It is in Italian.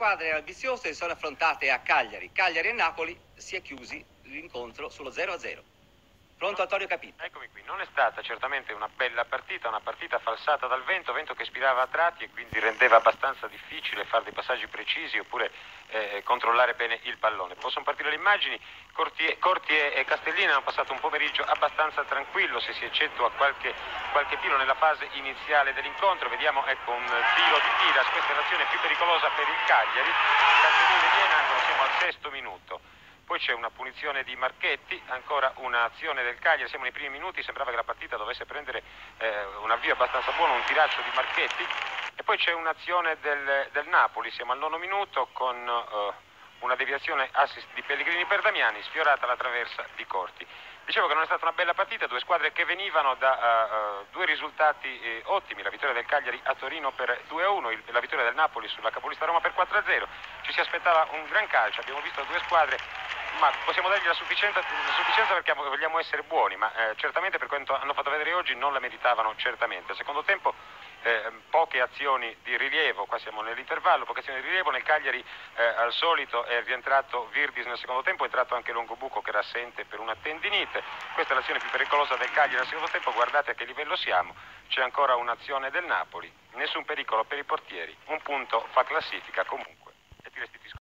squadre ambiziose sono affrontate a Cagliari. Cagliari e Napoli si è chiusi l'incontro sullo 0-0. Pronto Antonio Capito? Eccomi qui, non è stata certamente una bella partita, una partita falsata dal vento che spirava a tratti e quindi rendeva abbastanza difficile fare dei passaggi precisi oppure controllare bene il pallone. Possono partire le immagini, Corti e Castellini hanno passato un pomeriggio abbastanza tranquillo, se si eccettua qualche tiro nella fase iniziale dell'incontro. Vediamo ecco un tiro di Piras, questa è l'azione più pericolosa per il Cagliari. Castellini viene angolo, siamo al 6° minuto. Poi c'è una punizione di Marchetti, ancora un'azione del Cagliari, siamo nei primi minuti, sembrava che la partita dovesse prendere un avvio abbastanza buono, un tiraccio di Marchetti, e poi c'è un'azione del Napoli, siamo al 9° minuto con una deviazione assist di Pellegrini per Damiani, sfiorata la traversa di Corti. Dicevo che non è stata una bella partita, due squadre che venivano da due risultati ottimi, la vittoria del Cagliari a Torino per 2-1, la vittoria del Napoli sulla capolista Roma per 4-0, ci si aspettava un gran calcio, abbiamo visto due squadre, ma possiamo dargli la sufficienza perché vogliamo essere buoni, ma certamente per quanto hanno fatto vedere oggi non la meritavano certamente. Al secondo tempo poche azioni di rilievo, qua siamo nell'intervallo, poche azioni di rilievo. Nel Cagliari al solito è rientrato Virdis nel secondo tempo, è entrato anche Longobucco che era assente per una tendinite. Questa è l'azione più pericolosa del Cagliari nel secondo tempo, guardate a che livello siamo, c'è ancora un'azione del Napoli, nessun pericolo per i portieri, un punto fa classifica comunque. E ti restituisco